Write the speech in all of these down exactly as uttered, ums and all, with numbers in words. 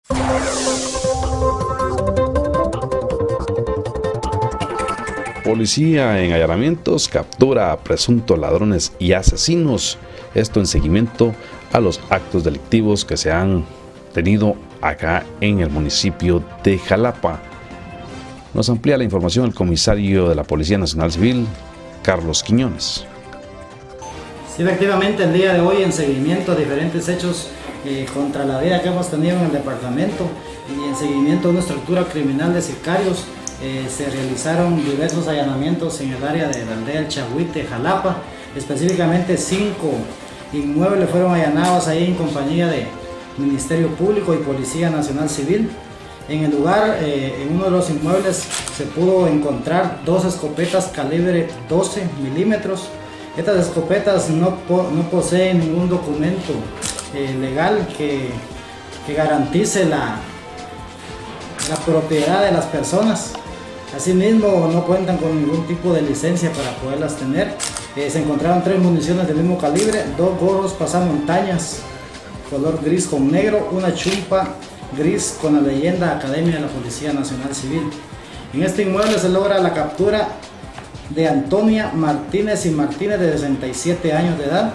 Policía en allanamientos captura a presuntos ladrones y asesinos. Esto en seguimiento a los actos delictivos que se han tenido acá en el municipio de Jalapa. Nos amplía la información el comisario de la Policía Nacional Civil, Carlos Quiñones. Sí, efectivamente, el día de hoy, en seguimiento a diferentes hechos eh, contra la vida que hemos tenido en el departamento y en seguimiento a una estructura criminal de sicarios, eh, se realizaron diversos allanamientos en el área de la aldea El Chahuite, Jalapa. Específicamente cinco inmuebles fueron allanados ahí en compañía de Ministerio Público y Policía Nacional Civil. En el lugar, eh, en uno de los inmuebles, se pudo encontrar dos escopetas calibre doce milímetros. Estas escopetas no, po no poseen ningún documento eh, legal que, que garantice la, la propiedad de las personas. Asimismo, no cuentan con ningún tipo de licencia para poderlas tener. Eh, se encontraron tres municiones del mismo calibre, dos gorros pasamontañas color gris con negro, una chumpa gris con la leyenda Academia de la Policía Nacional Civil. En este inmueble se logra la captura de Antonia Martínez y Martínez, de sesenta y siete años de edad.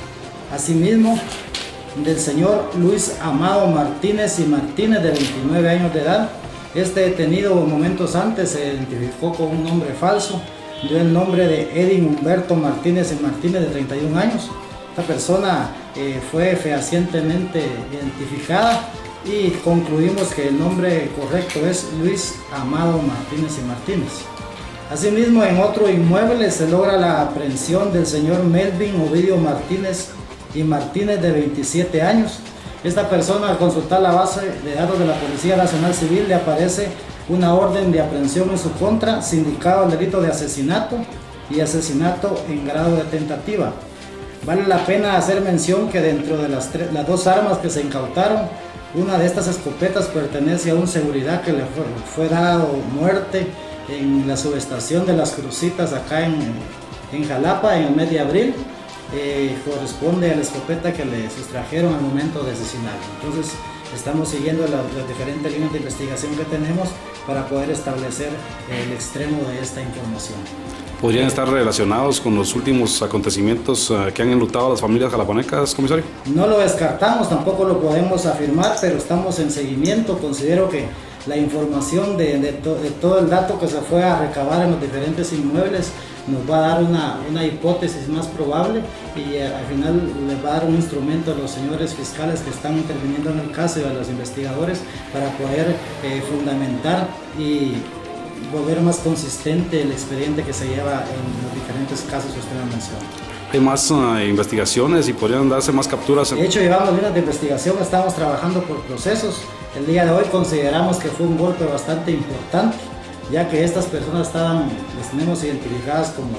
Asimismo, del señor Luis Amado Martínez y Martínez, de veintinueve años de edad. Este detenido momentos antes se identificó con un nombre falso, dio el nombre de Edwin Humberto Martínez y Martínez, de treinta y un años. Esta persona eh, fue fehacientemente identificada y concluimos que el nombre correcto es Luis Amado Martínez y Martínez. Asimismo, en otro inmueble se logra la aprehensión del señor Melvin Ovidio Martínez y Martínez, de veintisiete años. Esta persona, al consultar la base de datos de la Policía Nacional Civil, le aparece una orden de aprehensión en su contra, sindicado al delito de asesinato y asesinato en grado de tentativa. Vale la pena hacer mención que dentro de las, las dos armas que se incautaron, una de estas escopetas pertenece a un seguridad que le fue, fue dado muerte en la subestación de Las Crucitas, acá en, en Jalapa, en el mes de abril. Eh, corresponde a la escopeta que le sustrajeron al momento de asesinarlo. Entonces, estamos siguiendo las, las diferentes líneas de investigación que tenemos para poder establecer el extremo de esta información. ¿Podrían estar relacionados con los últimos acontecimientos uh, que han enlutado a las familias jalapanecas, comisario? No lo descartamos, tampoco lo podemos afirmar, pero estamos en seguimiento. Considero que la información de, de, to, de todo el dato que se fue a recabar en los diferentes inmuebles nos va a dar una, una hipótesis más probable y eh, al final les va a dar un instrumento a los señores fiscales que están interviniendo en el caso y a los investigadores para poder eh, fundamentar y volver más consistente el expediente que se lleva en los diferentes casos que usted menciona. ¿Hay más uh, investigaciones y podrían darse más capturas? De hecho, llevamos líneas de investigación, estamos trabajando por procesos. El día de hoy consideramos que fue un golpe bastante importante, ya que estas personas estaban, las tenemos identificadas como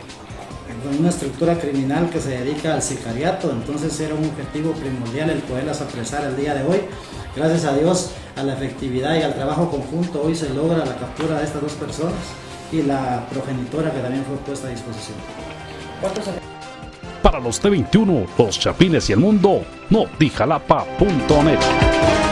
una estructura criminal que se dedica al sicariato. Entonces era un objetivo primordial el poderlas apresar el día de hoy. Gracias a Dios, a la efectividad y al trabajo conjunto, hoy se logra la captura de estas dos personas y la progenitora, que también fue puesta a disposición. Para los T veintiuno, los Chapines y el mundo, Notijalapa punto net.